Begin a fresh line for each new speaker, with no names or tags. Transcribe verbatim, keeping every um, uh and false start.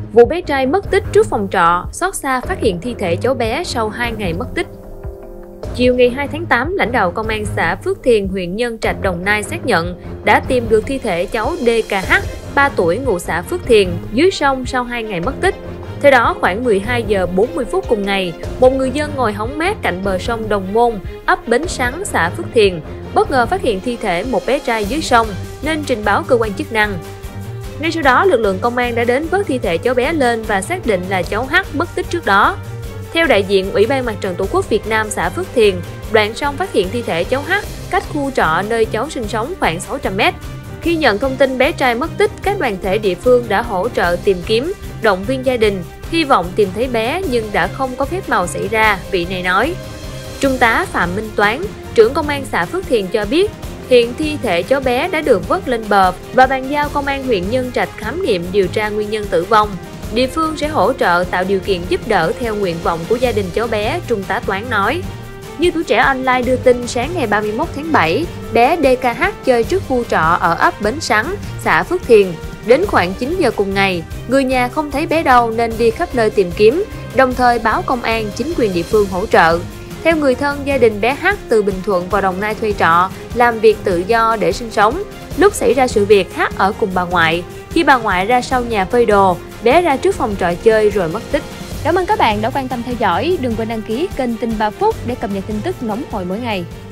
Vụ bé trai mất tích trước phòng trọ, xót xa phát hiện thi thể cháu bé sau hai ngày mất tích. Chiều ngày hai tháng tám, lãnh đạo Công an xã Phước Thiền, huyện Nhân Trạch, Đồng Nai xác nhận đã tìm được thi thể cháu đê ca hát, ba tuổi, ngụ xã Phước Thiền, dưới sông sau hai ngày mất tích. Theo đó, khoảng mười hai giờ bốn mươi phút cùng ngày, một người dân ngồi hóng mát cạnh bờ sông Đồng Môn, ấp Bến Sắn, xã Phước Thiền, bất ngờ phát hiện thi thể một bé trai dưới sông nên trình báo cơ quan chức năng. Ngay sau đó, lực lượng công an đã đến vớt thi thể cháu bé lên và xác định là cháu H mất tích trước đó. Theo đại diện Ủy ban Mặt trận Tổ quốc Việt Nam xã Phước Thiền, đoạn sông phát hiện thi thể cháu H cách khu trọ nơi cháu sinh sống khoảng sáu trăm mét. Khi nhận thông tin bé trai mất tích, các đoàn thể địa phương đã hỗ trợ tìm kiếm, động viên gia đình, hy vọng tìm thấy bé nhưng đã không có phép màu xảy ra, vị này nói. Trung tá Phạm Minh Toán, trưởng công an xã Phước Thiền cho biết, hiện thi thể cháu bé đã được vớt lên bờ và bàn giao công an huyện Nhân Trạch khám nghiệm điều tra nguyên nhân tử vong. Địa phương sẽ hỗ trợ tạo điều kiện giúp đỡ theo nguyện vọng của gia đình cháu bé, Trung tá Toán nói. Như Tuổi Trẻ Online đưa tin, sáng ngày ba mươi mốt tháng bảy, bé đê ca hát chơi trước khu trọ ở ấp Bến Sắn, xã Phước Thiền. Đến khoảng chín giờ cùng ngày, người nhà không thấy bé đâu nên đi khắp nơi tìm kiếm, đồng thời báo công an, chính quyền địa phương hỗ trợ. Theo người thân, gia đình bé H từ Bình Thuận vào Đồng Nai thuê trọ, làm việc tự do để sinh sống. Lúc xảy ra sự việc, H ở cùng bà ngoại. Khi bà ngoại ra sau nhà phơi đồ, bé ra trước phòng trọ chơi rồi mất tích.
Cảm ơn các bạn đã quan tâm theo dõi. Đừng quên đăng ký kênh Tin ba Phút để cập nhật tin tức nóng hổi mỗi ngày.